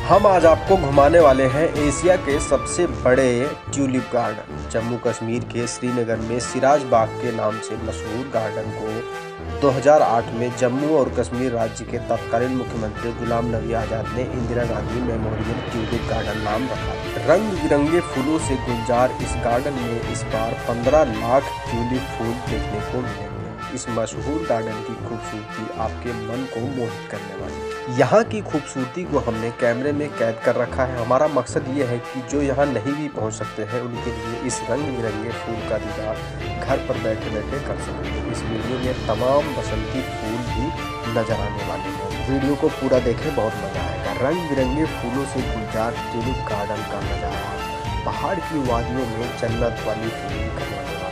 हम आज आपको घुमाने वाले हैं एशिया के सबसे बड़े ट्यूलिप गार्डन। जम्मू कश्मीर के श्रीनगर में सिराज बाग के नाम से मशहूर गार्डन को 2008 में जम्मू और कश्मीर राज्य के तत्कालीन मुख्यमंत्री गुलाम नबी आज़ाद ने Indira Gandhi memorial tulip garden नाम रखा। रंग बिरंगे फूलों से गुलजार इस गार्डन में इस बार 15 लाख ट्यूलिप फूल देखने को मिलेंगे। इस मशहूर गार्डन की खूबसूरती आपके मन को मोहित करने वाली है। यहाँ की खूबसूरती को हमने कैमरे में कैद कर रखा है। हमारा मकसद ये है कि जो यहाँ नहीं भी पहुँच सकते हैं उनके लिए इस रंग बिरंगे फूल का दीदार घर पर बैठे बैठे कर सकें। इस वीडियो में तमाम बसंती फूल भी नजर आने वाले हैं। वीडियो को पूरा देखें, बहुत मजा आएगा। रंग बिरंगे फूलों से गुलजार ट्यूलिप गार्डन का नजारा पहाड़ की वादियों में जन्नत वाली फीलिंग करवाने वाला